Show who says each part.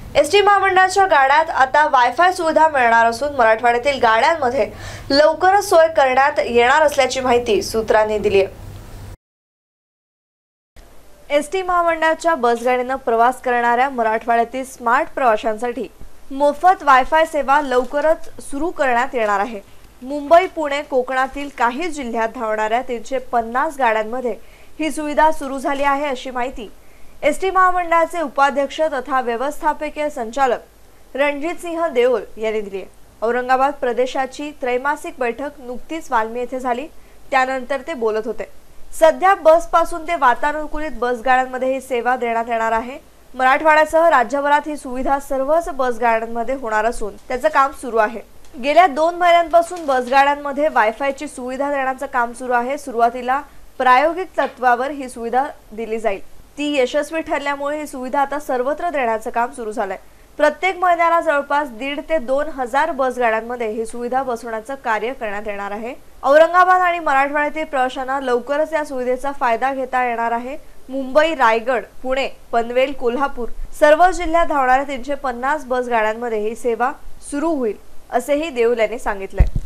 Speaker 1: ST महामंडळाच्या गाड्यात आता वायफाय सुविधा मिळणार असून मराठवाड्यातील गाड्यांमध्ये लवकरच सोय करण्यात येणार असल्याची माहिती सूत्रांनी दिली आहे। एसटी महामंडळाच्या बसगाडीने प्रवास करणाऱ्या मराठवाड्यातील स्मार्ट प्रवाशांसाठी मोफत वायफाय सेवा लवकरच सुरू करण्यात येणार आहे। मुंबई, पुणे, कोकणातील काही जिल्ह्यात धावणाऱ्या 350 गाड्यांमध्ये ही सुविधा सुरू झाली आहे अशी माहिती एसटी महामंडळाचे उपाध्यक्ष तथा व्यवस्थापकीय संचालक रणजित सिंह देओल यांनी दिली आहे। औरंगाबाद प्रदेशाची त्रैमासिक बैठक नुकतीच वाल्मी येथे झाली, त्यानंतर ते बोलत होते। सध्या बस पासून ते वातानुकूलित बस गाड्यांमध्ये ही सेवा देण्यात येणार आहे। मराठवाड्यासह राज्यभरात ही सुविधा सर्वच बस गाड्यांमध्ये होणार असून त्याचं काम सुरू आहे। गेल्या 2 महिन्यांपासून बस गाड्यांमध्ये वायफायची सुविधा देण्याचं काम सुरू आहे। सुरुवातीला प्रायोगिक तत्वावर ही सुविधा दिली जाईल। ती यशस्वी ठरल्यामुळे ही सुविधा आता सर्वत्र देण्याचं काम सुरू झालंय। प्रत्येक महिन्याला जवळपास 1,500 ते 2,000 बस गाड्यांमध्ये ही सुविधा बसवण्याचं कार्य करण्यात येणार आहे। औरंगाबाद आणि मराठवाड्यातील प्रवाशांना लवकरच या सुविधेचा फायदा घेता येणार आहे। मुंबई, रायगड, पुणे, पनवेल, कोल्हापूर सर्व जिल्ह्यात धावणाऱ्या 350 बस गाड्यांमध्ये ही सेवा सुरू होईल असेही देओल यांनी सांगितले।